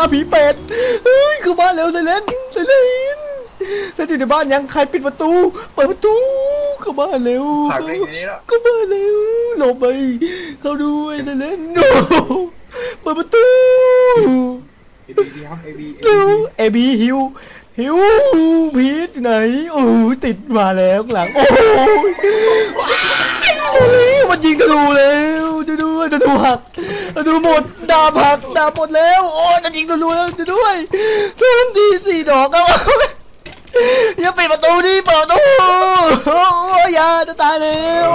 ผีเป็ดเฮ้ยเข้าบ้านเร็วไซเลนไซเลนถ้าอยู่ในบ้านยังใครปิดประตูเปิดประตูเข้าบ้านเร็วผ่านไปอย่างนี้แล้วเข้าบ้านเร็วหลบไปเข้าด้วยไซเลนโนเปิดประตูเอบีครับเอบีเอบีฮิวพีทไหนโอ้ติดมาแล้วหลังโอ้ยมันยิงธนูแล้วจะดูหักจะดูหมดดาบหักดาบหมดแล้วโอ้จะยิงธนูแล้วจะด้วยทำดี4 ดอกครับอย่าปิดประตูดิเปิดประตูอย่าจะตายแล้ว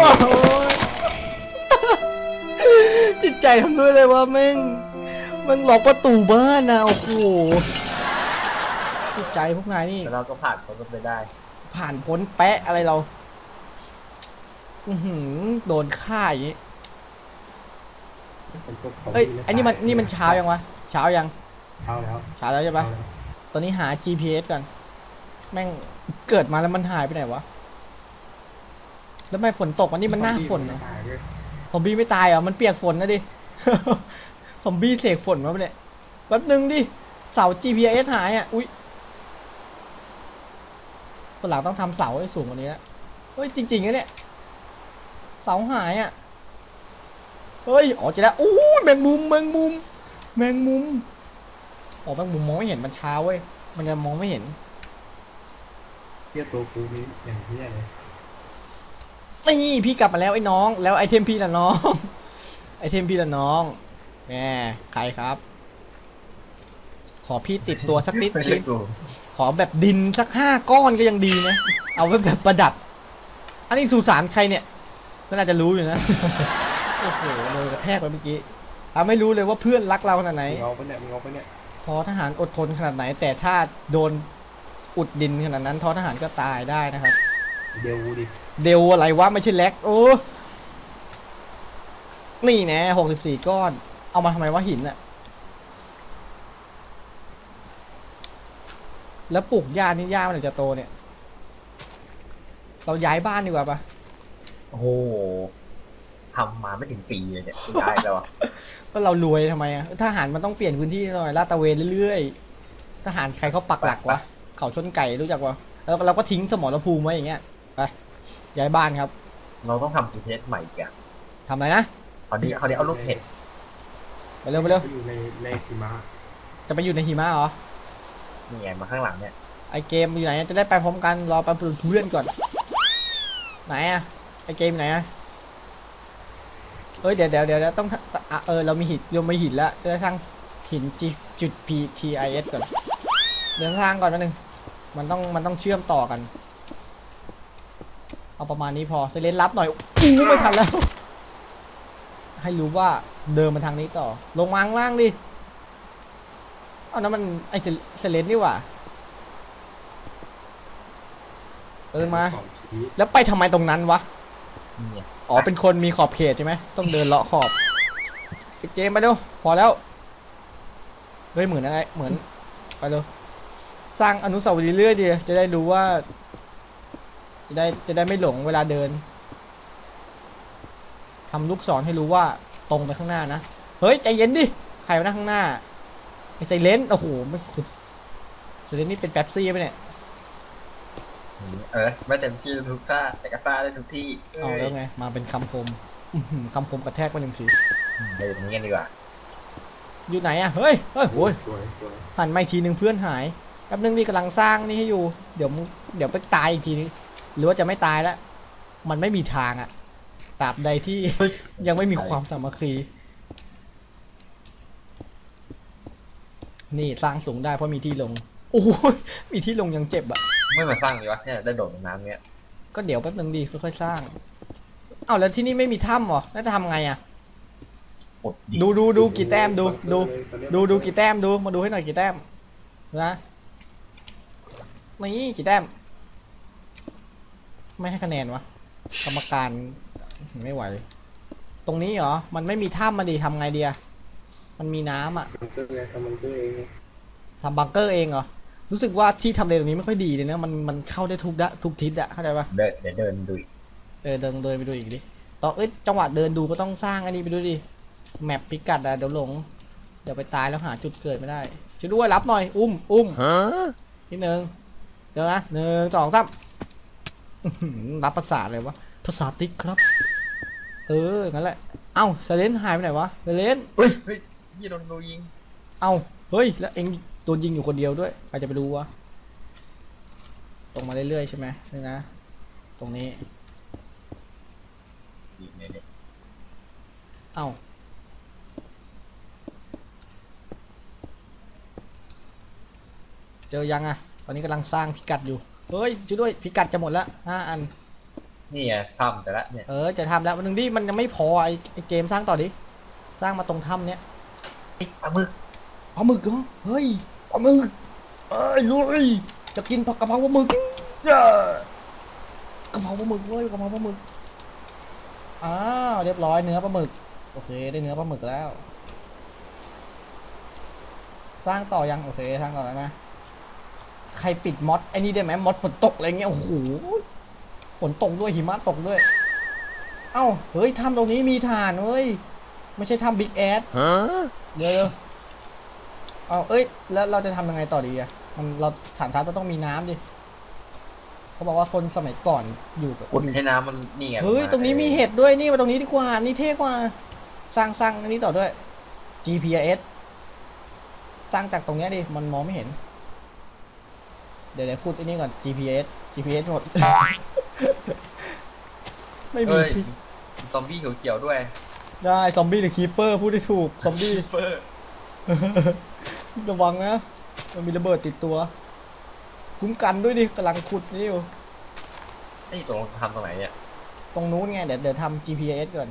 จิตใจทำด้วยเลยว่าแม่งล็อกประตูบ้านนะโอ้โหจิตใจพวกนายนี่แต่เราก็ผ่านพ้นไปได้ผ่านพ้นแปะอะไรเราโดนฆ่าอย่างนี้เอ้ยไอ้นี่มันเช้ายังวะเช้ายังเช้าแล้วใช่ปะตอนนี้หา GPS ก่อนแม่งเกิดมาแล้วมันหายไปไหนวะแล้วไม่ฝนตกวันนี้มันหน้าฝนนะซอมบี้ไม่ตายเหรอมันเปียกฝนนะดิซอมบี้เสกฝนมาเนี่ยแป๊บนึงดิเสา GPS หายอ่ะอุ้ยคนหลังต้องทำเสาให้สูงกว่านี้แล้วเฮ้ยจริงๆนะเนี่ยเสาหายอ่ะเฮ้ยอ๋อจะได้โอ้แมงมุมอ๋อแมงมุมมองไม่เห็นมันเช้าเว้ยมันจะมองไม่เห็นเทียบตัวกูนี้อย่างเทียเลยนี่พี่กลับมาแล้วไอ้น้องแล้วไอเทมพี่ละน้องไอเทมพี่ละน้องแหมใครครับขอพี่ติดตัวสักนิดชิ้นขอแบบดินสัก5 ก้อนก็ยังดีนะเอาไว้แบบประดับอันนี้สุสานใครเนี่ยก็น่าจะรู้อยู่นะโอ้โหโดนกระแทกไปเมื่อกี้ไม่รู้เลยว่าเพื่อนรักเราขนาดไหนเอาไปเนี่ยท้อทหารอดทนขนาดไหนแต่ถ้าโดนอุดดินขนาดนั้นท้อทหารก็ตายได้นะครับเดวอะไรวะไม่ใช่แล็กโอ้นี่แน่64 ก้อนเอามาทำไมวะหินอะแล้วปลูกหญ้านี่หญ้ามันจะโตเนี่ยเราย้ายบ้านดีกว่าปะโอ้โหทำมาไม่ถึงปีเลยเนี่ยย้ายแล้วก็เรารวยทำไมอะทหารมันต้องเปลี่ยนพื้นที่หน่อยลาดตระเวนเรื่อยๆทหารใครเขาปักหลักวะเขาชนไก่รู้จักวะแล้วเราก็ทิ้งสมรภูมิไว้อย่างเงี้ยไปย้ายบ้านครับเราต้องทำประเทศใหม่กันทำอะไรนะคราวนี้เอาลูกเห็ดไปเร็วอยู่ในหิมะจะไปอยู่ในหิมะเหรอนี่ไงมาข้างหลังเนี่ยไอเกมอยู่ไหนจะได้ไปพร้อมกันรอไปเพื่อนก่อนไหนอะไอเกมไหนอะเอ้ยเดี๋ยวต้องเรามีหินแล้วจะได้สร้างหินจุด PTIS ก่อนเดินทางก่อนนิดนึงมันต้องเชื่อมต่อกันเอาประมาณนี้พอจะเล่นรับหน่อยไม่ทันแล้วให้รู้ว่าเดินมาทางนี้ต่อลงมาข้างล่างดิเอานั้นมันไอเซเลนนี่หว่าเดินมาแล้วไปทำไมตรงนั้นวะอ๋อเป็นคนมีขอบเขตใช่ไหมต้องเดินเลาะขอบเกมไปดูพอแล้วเฮ้ยเหมือนอะไรเหมือนไปดูสร้างอนุสาวรีย์เรื่อยดีจะได้รู้ว่าจะได้ไม่หลงเวลาเดินทำลูกศรให้รู้ว่าตรงไปข้างหน้านะเฮ้ยใจเย็นดิใครมานั่งข้างหน้าไอ้ไซเลนโอ้โหไม่ขุดไซเลนนี่เป็นแป๊บซี่ไปเนี่ยไม่เต็มที่ทุกท่าแต่ก็ซ่าได้ทุกที่เอาแล้วไงมาเป็นคำคมกระแทกมา1 ทีเดี๋ยวนี้กันดีกว่าอยู่ไหนอะเฮ้ยโอ้ยหันมาทีนึงเพื่อนหายแป๊บนึงนี่กำลังสร้างนี่ให้อยู่เดี๋ยวไปตายอีกทีนึงหรือว่าจะไม่ตายแล้วมันไม่มีทางอะตราบใดที่ยังไม่มีความสามัคคีนี่สร้างสูงได้เพราะมีที่ลงโอ้ยมีที่ลงยังเจ็บอะไม่มาสร้างเลยวะเนี่ยได้โดดน้ำเนี้ยก็เดี๋ยวแป๊บนึงดีค่อยๆสร้างเอาแล้วที่นี่ไม่มีถ้ำหรอแล้วจะทำไงอะดูกี่แต้มดูกี่แต้มดูมาดูให้หน่อยกี่แต้มนะนี่กี่แต้มไม่ให้คะแนนวะกรรมการไม่ไหวตรงนี้เหรอมันไม่มีถ้ำมาดิทำไงเดียมันมีน้ำอ่ะทำบังเกอร์เองเหรอรู้สึกว่าที่ทำเลตรงนี้ไม่ค่อยดีเลยนะมันเข้าได้ทุกทิศอะเข้าใจปะเดี๋ยวเดินดูเดินไปดูอีกดิต่อจังหวะเดินดูก็ต้องสร้างอันนี้ไปดูดิแมปพิกัดอะเดี๋ยวหลงดี๋ยวไปตายแล้วหาจุดเกิดไม่ได้ช่วยด้วยรับหน่อยอุ้มทีหนึ่งเดี๋ยวนะ1 2 3รับภาษาเลยวะภาษาติ๊กครับงั้นแหละเอ้าเซเลนหายไปไหนวะเซเลนเฮ้ยยี่โดนยิงเอ้าเฮ้ยแล้วเอ็งโดนยิงอยู่คนเดียวด้วยใครจะไปรู้วะตรงมาเรื่อยๆใช่ไหมนี่นะตรงนี้เอ้าเจอยังอะตอนนี้กำลังสร้างพิกัดอยู่เฮ้ยช่วยด้วยพิกัดจะหมดละ5 อันนี่ไงทำแต่ละเนี่ยจะทำแล้ววันนึงดิมันยังไม่พอไอเกมสร้างต่อดิสร้างมาตรงถ้ำเนี้ยปลาหมึกเหรอเฮ้ยปลาหมึกลุยจะกินผักกะเพราปลาหมึกกะเพราปลาหมึกเลยกะเพราปลาหมึกเรียบร้อยเนื้อปลาหมึกโอเคได้เนื้อปลาหมึกแล้ว สร้างต่อยังโอเคสร้างต่อแล้วนะใครปิดมอดไอ้นี่ได้ไหมมอดฝนตกอะไรเงี้ยโอ้โหฝนตกด้วยหิมะตกด้วยเอ้าเฮ้ยถ้ำตรงนี้มีฐานเว้ยไม่ใช่ถ้ำบิ๊กแอดเดี๋ยวแล้วเราจะทำยังไงต่อดีอะเราฐานทัพมันต้องมีน้ำดิเขาบอกว่าคนสมัยก่อนอยู่กับอุดให้น้ำมันนี่ไงเฮ้ยตรงนี้มีเห็ดด้วยนี่มาตรงนี้ดีกว่านี่เท่กว่าสร้างอันนี้ต่อด้วย GPS สร้างจากตรงนี้ดิมันมองไม่เห็นเดี๋ยวพูดไอ้นี่ก่อน GPS หมด ไม่มีซอมบี้เขียวๆด้วยได้ซอมบี้หรือคีเปอร์พูดได้ถูกซอมบี้ระวังนะมันมีระเบิดติดตัวคุ้มกันด้วยดิกำลังขุดนี่อยู่นี่ตรงทำตรงไหนเนี่ยตรงนู้นไงเดี๋ยวทำ GPS ก่อน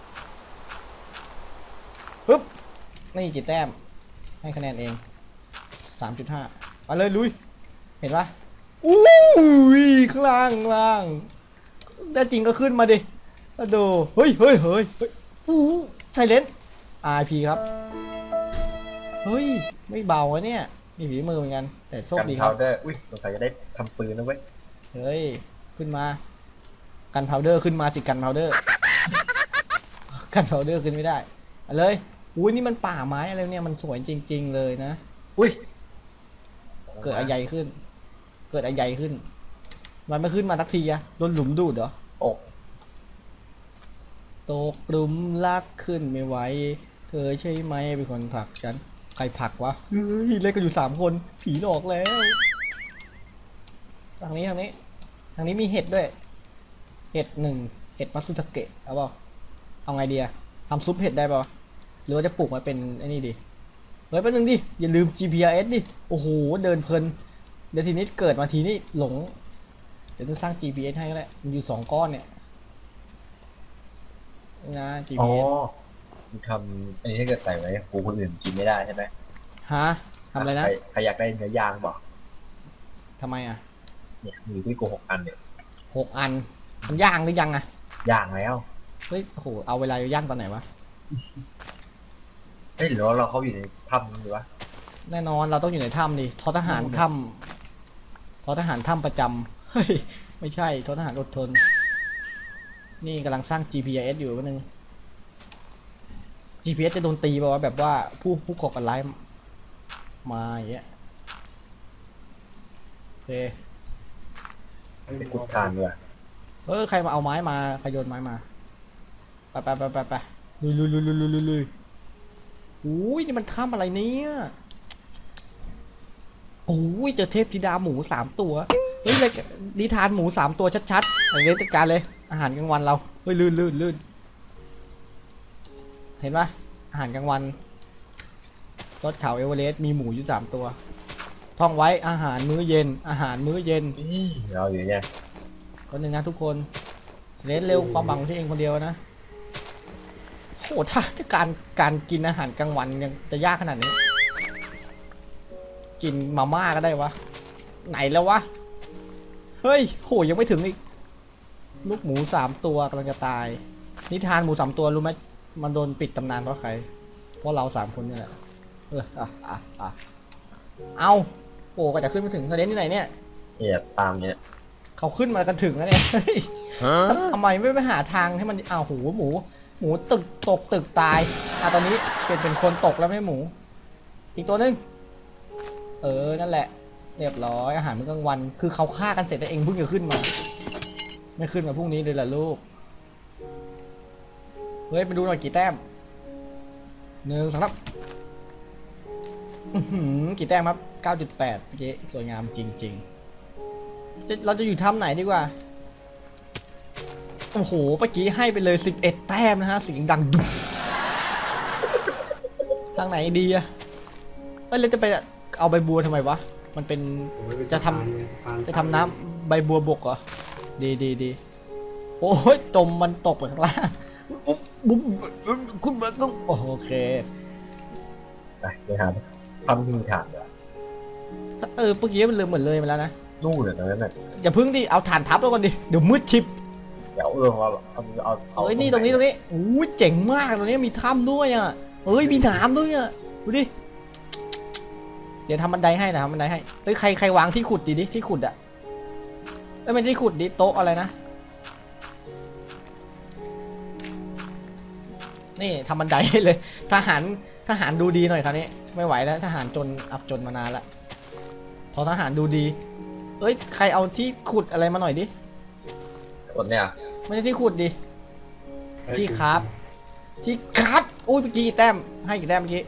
ปึ๊บนี่กี่แต้มให้คะแนนเอง 3.5 มาเลยลุยเห็นปะอู้ยข้างล่างได้จริงก็ขึ้นมาดิมาดูเฮ้ยไซเลนต์ RIP ครับเฮ้ยไม่เบาวะเนี่ยมีฝีมือเหมือนกันแต่โชคดีครับอุ้ยสงสัยจะได้ทำปืนนะเว้ยเฮ้ยขึ้นมากันพาวเดอร์ขึ้นมาจิกันพาวเดอร์กันพาวเดอร์ขึ้นไม่ได้เลยอุ้ยนี่มันป่าไม้อะไรเนี่ยมันสวยจริงๆเลยนะอุ้ยเกิดอะไรขึ้นมันไม่ขึ้นมาทักทีอะโดนหลุมดูดเหรอตกหลุมรักขึ้นไม่ไหวเธอใช่ไหมเป็นคนผลักฉันใครผลักวะเฮ้ยเล่นกันอยู่3 คนผีหลอกแล้วทางนี้มีเห็ดด้วยเห็ด1เห็ดมัตสึทาเกะเอาไงดีอะทำซุปเห็ดได้ป่ะหรือว่าจะปลูกมาเป็นไอ้นี่ดิเฮ้ยแป๊บนึงดิอย่าลืม GPS ดิโอ้โหเดินเพลินเดี๋ยวทีนี้เกิดมาทีนี้หลงเดี๋ยวต้องสร้าง GPS ให้ก็ได้มันอยู่2 ก้อนเนี่ยนะ GPS ทำอันนี้ถ้าเกิดใส่ไว้กูคนอื่นกินไม่ได้ใช่ไหมฮะทำอะไรนะใครอยากได้เนื้อย่างบอกทำไมอ่ะเนี่ยมีที่กู6 อันเนี่ย 6 อันมันย่างหรือยังอ่ะย่างแล้วเฮ้ยโอ้โหเอาเวลาย่างตอนไหนวะหรือว่าเราเขาอยู่ในถ้ำหรือวะแน่นอนเราต้องอยู่ในถ้ำดิทหารถ้ำประจำเฮ้ยไม่ใช่ทหารอดทนนี่กำลังสร้าง GPS อยู่นึง GPS จะโดนตีป่าวแบบว่าผู้ก่อการร้ายมาอย่างเงี้ยโอเคไปกุดทานด้วยใครมาเอาไม้มาใครโยนไม้มาไปลุยอุ้ยนี่มันข้ามอะไรเนี่ยโอ้ยเจอเทพธิดาหมู3 ตัวเฮ้ยเลยนิทานหมู3 ตัวชัดๆอะไรจัดการเลยอาหารกลางวันเราเฮ้ยลื่นเห็นปะอาหารกลางวันรถเขาเอเวอเรสต์มีหมูอยู่3 ตัวท่องไว้อาหารมื้อเย็นเราอยู่เนี่ยคนหนึ่งนะทุกคนเล่นเร็วความบังที่เองคนเดียวนะโหถ้าจะการกินอาหารกลางวันยังจะยากขนาดนี้กินมาม่าก็ได้วะไหนแล้ววะเฮ้ยโหยังไม่ถึงอีกลูกหมู3 ตัวกำลังจะตายนิทานหมู3 ตัวรู้ไหมมันโดนปิดตำนานเพราะใครเพราะเรา3 คนนี่แหละเอาโอ้ก็จะขึ้นมาถึงทะเลที่ไหนเนี่ยตามเนี่ยเขาขึ้นมากันถึงแล้วเนี่ยทำไมไม่ไปหาทางให้มันหมูตกตึกตายตอนนี้เป็นคนตกแล้วไม่หมูอีกตัวหนึงนั่นแหละเรียบร้อยอาหารมื้อกลางวันคือเขาฆ่ากันเสร็จแต่เองเพิ่งจะขึ้นมาไม่ขึ้นมาพรุ่งนี้เลยล่ะลูกเฮ้ยไปดูหน่อยกี่แต้ม1 2 3กี่แต้มครับ 9.8 เมื่อกี้สวยงามจริงๆเราจะอยู่ถ้ำไหนดีกว่าโอ้โหเมื่อกี้ให้ไปเลย11 แต้มนะฮะเสียงดังดุทางไหนดีอะแล้วจะไปเอาใบบัวทำไมวะมันเป็นจะทำน้ำใบบัวบกเหรอดีโอ้ยจมมันตกไปข้างล่างอุ๊บบุ๊บคุณเบิร์กโอเคไปหาทำมีฐานเหรอเมื่อกี้มันเหมือนเลยมาแล้วนะนู่นเลยตรงนั้นน่ะอย่าพึ่งดิเอาฐานทับแล้วก่อนดิเดี๋ยวมืดชิบเดี๋ยวเอานี่ตรงนี้อู้เจ๋งมากตรงนี้มีถ้ำด้วยอ่ะมีน้ำด้วยอ่ะดูดิเดี๋ยวทำบันไดให้นะทำบันไดให้ใครวางที่ขุดดิที่ขุดอ่ะไม่ที่ขุดดิโต๊ะอะไรนะนี่ทำบันไดให้เลยทหารดูดีหน่อยคราวนี้ไม่ไหวแล้วทหารอับจนมานานละทหารดูดีใครเอาที่ขุดอะไรมาหน่อยดิคนเนี่ยไม่ใช่ที่ขุดดิที่ครับอุ้ยเมื่อกี้กี่แต้มให้กี่แต้มเมื่อกี้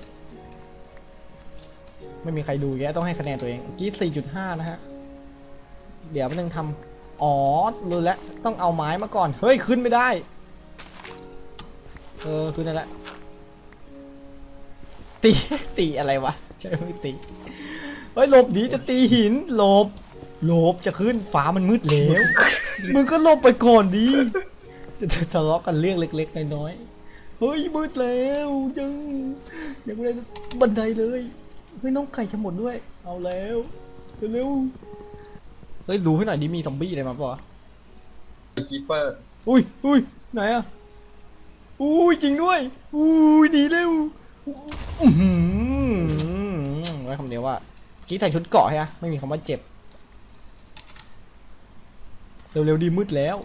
ไม่มีใครดูแกต้องให้คะแนนตัวเองเมื่อกี้ 4.5 นะฮะเดี๋ยวมันนึงทำรู้แล้วต้องเอาไม้มาก่อนเฮ้ยขึ้นไม่ได้ขึ้นนั่นแหละตีอะไรวะใช่ไม่ตีหลบดีจะตีหินหลบจะขึ้นฟ้ามันมืดแล้วมึงก็หลบไปก่อนดิจะทะเลาะกันเรื่องเล็กๆน้อยๆเฮ้ยมืดแล้วยังไม่ได้บันไดเลยน้องไก่จะหมดด้วยเอาแล้วเร็วดูให้หน่อยดิมีซอมบี้อะไรมาป่ะคีเปอร์อุ้ยไหนอะจริงด้วยดีเร็วไว้คำเดียวว่ากี้ใส่ชุดเกาะใช่ไหมไม่มีคำว่าเจ็บเร็วดีมืดแล้ว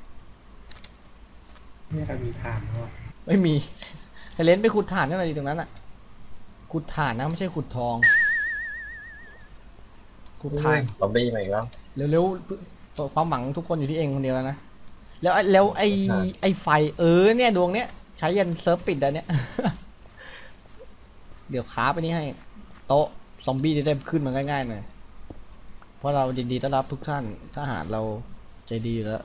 ไม่ใครมีถ่านเหรอไม่มีแต่เลนไปขุดถ่านนั่นอะไรตรงนั้นอะขุดถ่านนะไม่ใช่ขุดทองขุดถ่านซอมบี้มาอีกแล้วเร็วความหวังทุกคนอยู่ที่เองคนเดียวแล้วนะแล้วไอไฟเนี่ยดวงเนี้ยใช้ยันเซิร์ฟปิดอันเนี้ยเดี๋ยวค้าไปนี่ให้โต๊ะซอมบี้จะได้ขึ้นมาง่ายๆหน่อยเพราะเรายินดีต้อนรับทุกท่านทหารเราใจดีแล้ว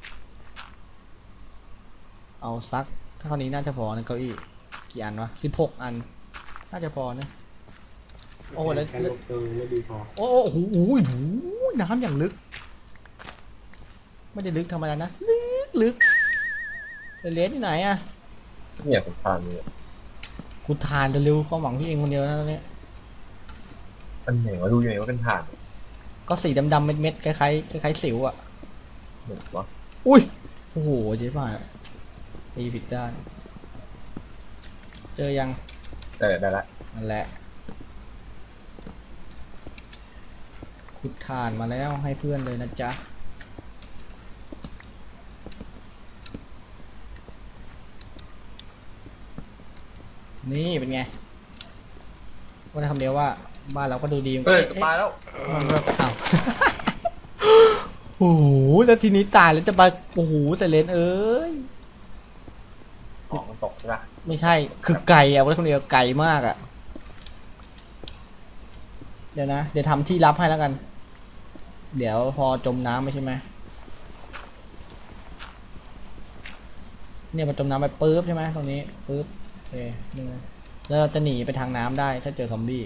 เอาซักถ้าเท่านี้น่าจะพอนะเก้าอี้กี่อันวะ16 อันน่าจะพอนะโอ้แล้วโอ้โหน้ำอย่างลึกไม่ได้ลึกธรรมดานะลึกเลนที่ไหนอะเนี่ยผมทานเนี่ยกูทานเร็วความหวังที่เองคนเดียวนะตอนนี้อันไหนวะดูยังไงว่าเป็นทานก็สีดำๆเม็ดๆคล้ายสิวอะเหมือนวะอุ้ยโอ้โหเจ๊ป่าตีผิดด้านเจอยังได้ละนั่นแหละขุดทานมาแล้วให้เพื่อนเลยนะจ๊ะนี่เป็นไงว่าจะทำเดียวว่าบ้านเราก็ดูดีตายแล้วมันก็อ้าวโอ้โหแล้วทีนี้ตายแล้วจะมาโอ้โหแต่เลนมันตกใช่ปะไม่ใช่คือไก่อะว่าคนเดียวไก่มากอะเดี๋ยวทำที่รับให้แล้วกันเดี๋ยวพอจมน้ำไม่ใช่ไหมเนี่ยมันจมน้ำไปปึ๊บใช่ไหมตรงนี้ปึ๊บโอเคนี่แล้วเราจะหนีไปทางน้ำได้ถ้าเจอซอมบี้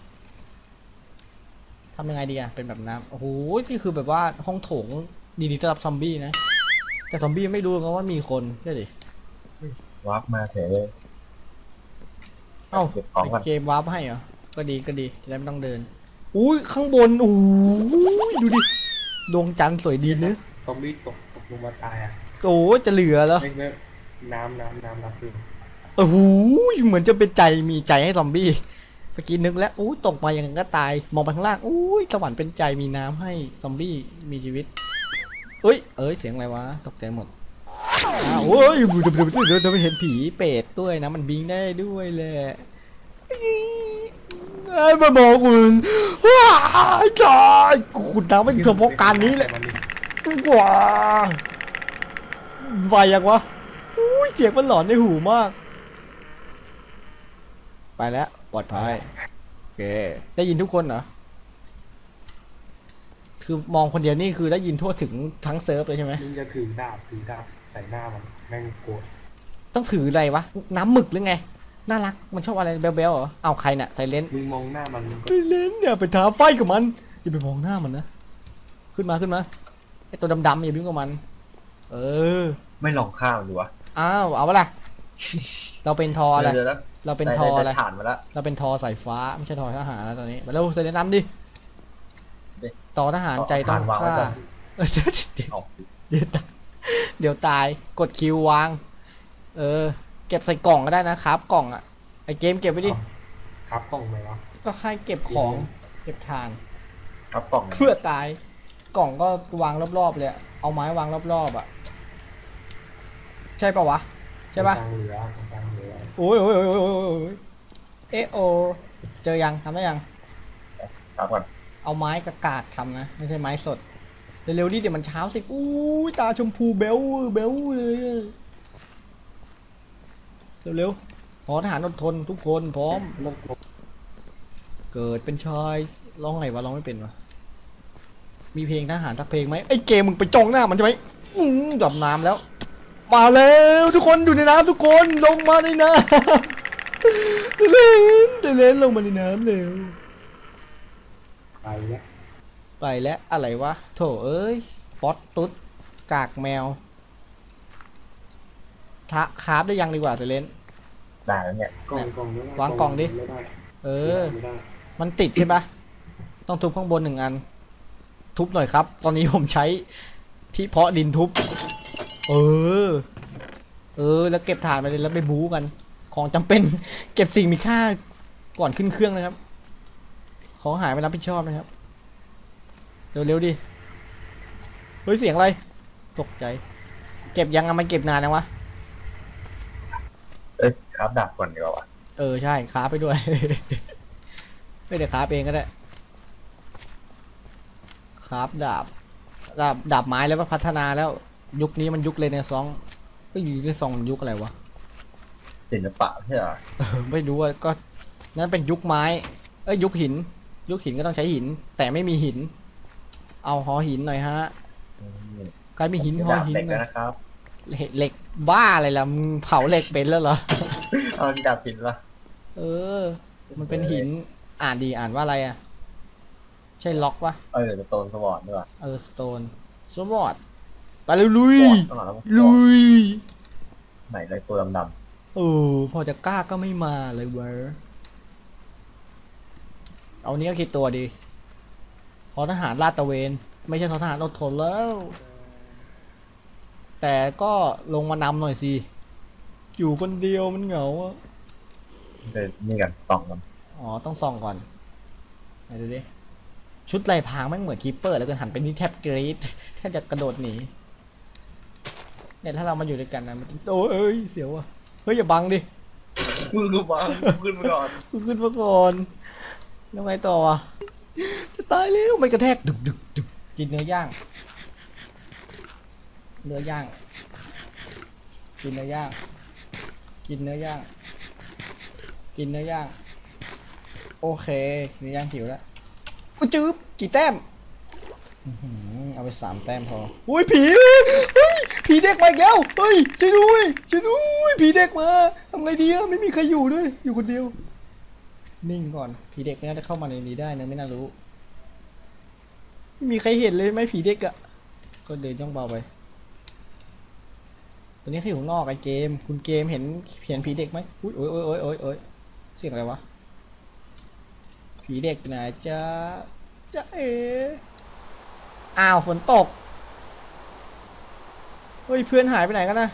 ทำยังไงดีอะเป็นแบบน้ำโอ้โหนี่คือแบบว่าห้องโถงดีๆต้อนรับซอมบี้นะแต่ซอมบี้ไม่รู้นะว่ามีคนใช่ดิวาร์ปมาเถอะเอ้าเกมวาร์ปให้เหรอก็ดีจะได้ไม่ต้องเดินอุ้ยข้างบนโอ้ยดูดิดวงจันทร์สวยดีเนื้อซอมบี้ตกลงมาตายอ่ะโอ้จะเหลือแล้วน้ำรับคือโอ้โหเหมือนจะเป็นใจมีใจให้ซอมบี้เมื่อกี้นึกแล้วอู้ตกมาอย่างนั้นก็ตายมองไปข้างล่างอู้สวรรค์เป็นใจมีน้ำให้ซอมบี้มีชีวิตเสียงอะไรวะตกใจหมดโอ้ยจะไปเห็นผีเป็ดด้วยนะมันบิงได้ด้วยแหละไอ้มาบอกคุณว้ายจอยกูน้ำไม่เฉพาะการนี้แหละว้าไวยังวะอุ้ยเสียงมันหลอนในหูมากไปแล้วปลอดภัยโอเคได้ยินทุกคนเหรอคือมองคนเดียวนี่คือได้ยินทั่วถึงทั้งเซิร์ฟเลยใช่ไหมมึงจะถือดาบใส่หน้ามันแม่งโกรธต้องถืออะไรวะน้ำหมึกหรือไงน่ารักมันชอบอะไรเบลเหรอเอาใครน่ะไทเลนมึงมองหน้ามันก็ไทเลนเนี่ยไปท้าไฟกับมันอย่าไปมองหน้ามันนะขึ้นมาไอตัวดำๆอย่าบิ้งกับมันเออไม่ลองข้ามดูวะอ้าวเอาปะล่ะเราเป็นทออะไรเดี๋ยวนะเราเป็นทออะไรได้ฐานมาแล้วเราเป็นทอสายฟ้าไม่ใช่ทอทหารแล้วตอนนี้มาเร็วเซเลนน้ำดิต่อทหารใจต้องวางไว้ฆ่าก่อนเออเอาเดี๋ยวตายกดคิววางเออเก็บใส่กล่องก็ได้นะครับกล่องอะไอเกมเก็บไว้ดิครับกล่องไหนวะก็ให้เก็บของเก็บทานครับกล่องเพื่อตายกล่องก็วางรอบๆเลยอะเอาไม้วางรอบๆอ่ะใช่ปะวะใช่ปะกลางเหลือโอ้ยเอะโอเจอยังทำได้ยังครับก่อนเอาไม้กากาดทำนะไม่ใช่ไม้สดเร็วๆดิเดี๋ยวมันเช้าสิอู้ยตาชมพูเบลเลยเร็วๆขอทหารอดทนทุกคนพร้อมเลิกเกิดเป็นชายร้องไงวะร้องไม่เป็นวะมีเพลงทหารสักเพลงไหมไอ้เกมมึงไปจ้องหน้ามันใช่ไหมดำน้ำแล้วมาแล้วทุกคนอยู่ในน้ำทุกคนลงมาในน้ำเล่นลงมาในน้ำเร็วไปแล้วไปแล้วอะไรวะโถเอ้ยป๊อตตุ๊ดกากแมวทะคราฟได้ยังดีกว่าจะเล่นได้แล้วเนี่ยกล่องไม่ได้วางกล่องดิไม่ได้เออไม่ได้มันติดใช่ปะต้องทุบข้างบน1 อันทุบหน่อยครับ ตอนนี้ผมใช้ที่เพาะดินทุบเออแล้วเก็บถ่านไปเลยแล้วไปบู๊กัน ของจำเป็น เก็บสิ่งมีค่าก่อนขึ้นเครื่องนะครับของหายไม่รับผิดชอบนะครับเร็วๆดิเฮ้ยเสียงอะไรตกใจเก็บยังอะมันเก็บนานนะวะเอ้ยครับดาบก่อนดีกว่าวะใช่ค้าไปด้วย ไม่ได้ค้าเองก็ได้ครับดาบไม้แล้วก็พัฒนาแล้วยุคนี้มันยุคเรเนซองส์ก็อยู่ในซองยุคอะไรวะศิลปะใช่เหรอไม่รู้ว่าก็นั่นเป็นยุคไม้ยุคหินก็ต้องใช้หิน แต่ไม่มีหิน เอาหอหินหน่อยฮะอืมใครมีหินหอดาบหินเหล็กหน่อยนะครับเหล็กบ้าอะไรล่ะมึงเผาเหล็กเป็นแล้วเหรอเอาดาบหินละมันเป็นหินอ่านดีอ่านว่าอะไรอ่ะใช่ล็อกปะจะโตนสวอร์ดด้วยสโตนสวอตไปเลยลุยต้องหาแล้วลุยไหนเลยตัวดำพอจะกล้าก็ไม่มาเลยเว้ยเอานี้ก็คิดตัวดีทอทหารลาดตระเวน ไม่ใช่ทอทหารอดทนแล้ว แต่ก็ลงมานำหน่อยสิ อยู่คนเดียวมันเหงาอะๆเดี๋ยวนี่กันส่องกันอ๋อ ต้องส่องก่อนไหนดูดิ ชุดลายพรางแม่งเหมือนคีปเปอร์แล้วก็หันไปนี่แทบกรี๊ด แทบจะกระโดดหนี เนี่ยถ้าเรามาอยู่ด้วยกันนะมันโอ้ยเสียวอะเฮ้ยอย่าบังดิมือกูบังขึ้นมาก่อนกูขึ้นมาก่อนแล้วไงต่อวะจะตายแล้วมันกระแทกดึกกินเนื้อย่างกินเนื้อย่างกินเนื้อย่างโอเคเนื้อย่างหิวแล้วกูจื๊บกี่แต้มเอาไป3 แต้มพออุ้ยผีผีเด็กมาอีกแล้วเฮ้ยช่วยด้วยผีเด็กมาทำไงดีอะไม่มีใครอยู่ด้วยอยู่คนเดียวนิ่งก่อนผีเด็กไม่น่าจะเข้ามาในนี้ได้นะไม่น่ารู้ไม่มีใครเห็นเลยไหมผีเด็กอะก็เดินย่องเบาไปตอนนี้ที่อยู่ข้างนอกไอ้เกมคุณเกมเห็นผีเด็กไหมอุ้ยโอ้ยเสียงอะไรวะผีเด็กไหนจ๊ะเออ้าวฝนตกเฮ้ยเพื่อนหายไปไหนกันนะ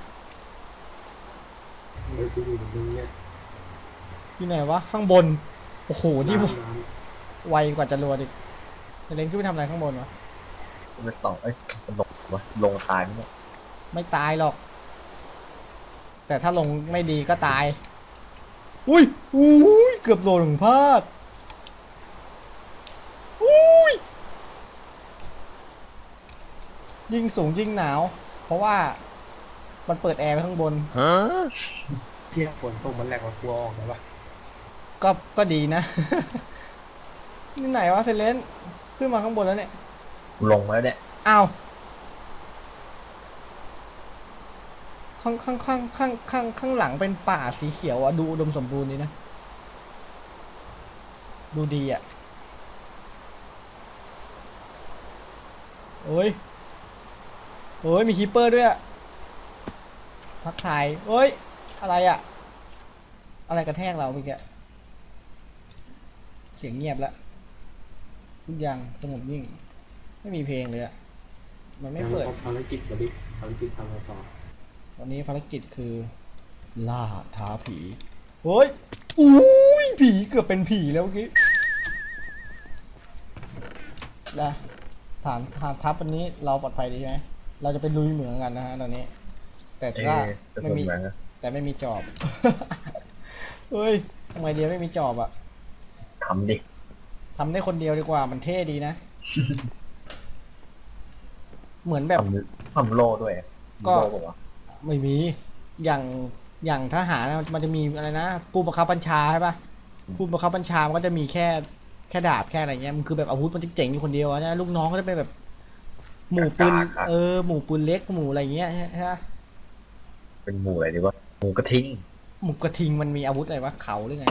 เลยกูอยู่ตรงนี้เนี่ยอยู่ไหนวะข้างบนโอ้โหนี่น้ไวกว่าจะรัวดิเล้งขึ้นไปทำอะไรข้างบนวะไปส่องมันลงวะลงตายไหมเนี่ยไม่ตายหรอก แต่ถ้าลงไม่ดีก็ตายอุ้ยเกือบโดนพลาดยิ่งสูงยิ่งหนาว เพราะว่ามันเปิดแอร์ไว้ข้างบนเที่ยฝนตกมันแหลกว่ากลัวออกเลยปะก็ดีนะ นี่ไหนวะเซเลนขึ้นมาข้างบนแล้วเนี่ยลงมาแล้วเนี่ยอ้าวข้างหลังเป็นป่าสีเขียวอ่ะดูอุดมสมบูรณ์ดีนะ ดูดีอ่ะโอ้ยมีคีปเปอร์ด้วยอ่ะทักทายเอ้ยอะไรอ่ะอะไรกระแทกเราเมื่อกี้เสียงเงียบแล้วทุกอย่างสงบนิ่งไม่มีเพลงเลยอ่ะมันไม่เปิดภารกิจมาดิภารกิจทำอะไรต่อวันนี้ภารกิจคือล่าท้าผีเฮ้ยอุ้ยผีเกือบเป็นผีแล้วเมื่อกี้นะฐานทัพวันนี้เราปลอดภัยดีไหมเราจะไปลุยเหมืองกันนะฮะตอนนี้ แต่ก็ไม่มีไม่มีจอบ เฮ้ยทำไมเดียวไม่มีจอบอะทำดิทำได้คนเดียวดีกว่ามันเท่ดีนะ เหมือนแบบทำโล่ด้วยก็โล่บอกว่าไม่มีอย่างทหารนะมันจะมีอะไรนะผู้บังคับบัญชาใช่ปะผู้บังคับบัญชามันก็จะมีแค่ดาบแค่อะไรเงี้ยมันคือแบบอาวุธมันเจ๋งๆอยู่คนเดียวนะลูกน้องก็จะเป็นแบบ หมู่ปืนหมู่ปืนเล็กหมู่อะไรเงี้ยใช่ปะเป็นหมู่อะไรดีวะหมู่กระทิงหมู่กระทิงมันมีอาวุธอะไรวะเขาหรือไง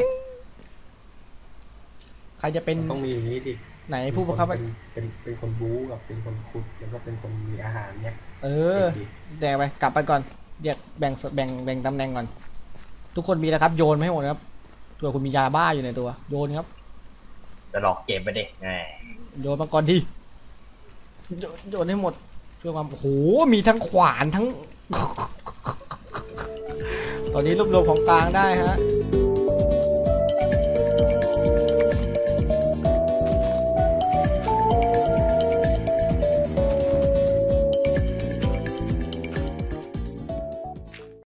ใครจะเป็นต้องมีอย่างนี้ดิไหนผู้บังคับบัญเป็นคนบู๊กับเป็นคนขุดแล้วก็เป็นคนมีอาหารเนี่ยแดกไปกลับไปก่อนเดี๋ยวแบ่งตำแหน่งก่อนทุกคนมีแล้วครับโยนมาให้หมดครับเผื่อคุณมียาบ้าอยู่ในตัวโยนครับจะหลอกเกมไปเด็กไงโยนมาก่อนดิโยนให้หมดช่วยความโอ้โหมีทั้งขวานทั้ง ตอนนี้รวบรวมของกลางได้ฮะ